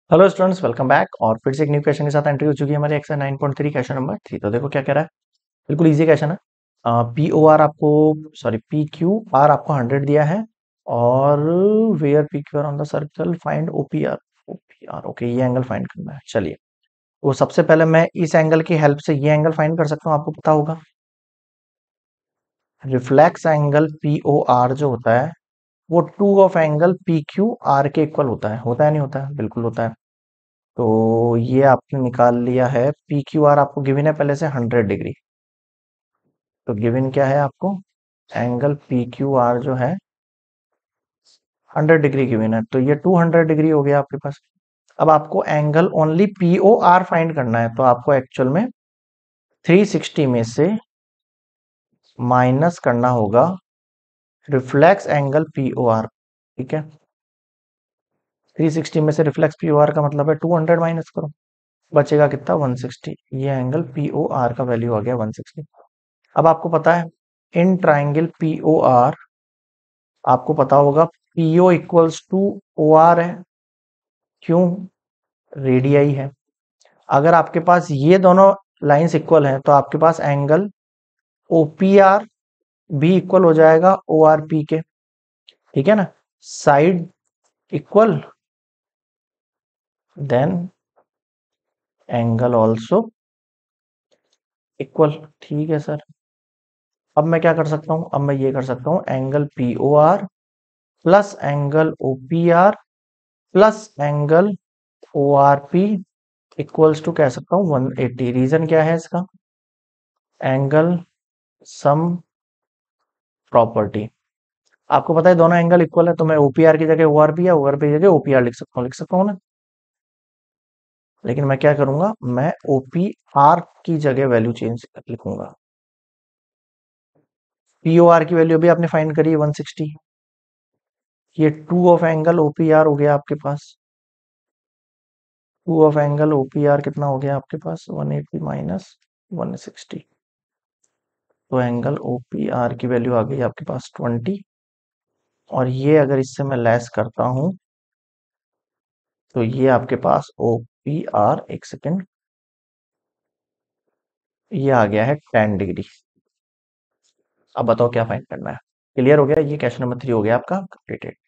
Hello students, welcome back. और फिर से एक न्यू क्वेश्चन के साथ एंट्री हो चुकी है हमारे एक्सरसाइज 9.3 क्वेश्चन नंबर 3। तो देखो क्या कह रहा है। बिल्कुल इजी क्वेश्चन है। पी ओ आर आपको पी क्यू आर आपको 100 दिया है। और where P Q R on the circle find O P R okay, ये एंगल फाइंड करना है। चलिए, तो सबसे पहले मैं इस एंगल की हेल्प से ये एंगल फाइंड कर सकता हूँ। आपको पता होगा reflex angle P O R जो होता है वो two of angle P Q R के इक्वल होता है नहीं होता है? बिल्कुल होता है। तो ये आपने निकाल लिया है। पी क्यू आर आपको गिवन है पहले से 100 डिग्री। तो गिवन क्या है आपको? एंगल पी क्यू आर जो है 100 डिग्री गिवन है, तो ये 200 डिग्री हो गया आपके पास। अब आपको angle only P O R find करना है, तो आपको एक्चुअल में 360 में से माइनस करना होगा reflex angle P O R. ठीक है, 360 में से रिफ्लेक्स पी ओ आर का मतलब है 200 माइनस करो, बचेगा कितना? 160। ये एंगल पी ओ आर का वैल्यू आ गया 160। अब आपको पता है in triangle P O R आपको पता होगा PO equals to O R है। क्यों? रेडियाई है। अगर आपके पास ये दोनों लाइंस इक्वल हैं तो आपके पास एंगल ओपीआर भी इक्वल हो जाएगा ओ आर पी के। ठीक है ना? Side equal then angle also equal. ठीक है सर। अब मैं क्या कर सकता हूं? अब मैं ये कर सकता हूं angle P O R plus angle O P R plus angle O R P equals to कह सकता हूँ 180। रीजन क्या है इसका? Angle sum property. आपको पता है दोनों एंगल इक्वल है, तो मैं ओपीआर की जगह ओआरपी या ओआरपी की जगह ओपीआर लिख सकता हूँ ना। लेकिन मैं क्या करूंगा, मैं ओपीआर की जगह वैल्यू चेंज लिखूंगा। पीओआर की वैल्यू भी आपने फाइंड करी है 160। ये टू ऑफ एंगल ओपीआर हो गया आपके पास। टू ऑफ एंगल ओपीआर कितना हो गया आपके पास? 180 माइनस 160। तो एंगल ओपीआर की वैल्यू आ गई आपके पास 20। और ये अगर इससे मैं लेस करता हूं तो ये आपके पास ओ पी आर, एक सेकेंड, ये आ गया है 10 डिग्री। अब बताओ क्या फाइंड करना है। क्लियर हो गया? ये क्वेश्चन नंबर 3 हो गया आपका कंप्लीटेड।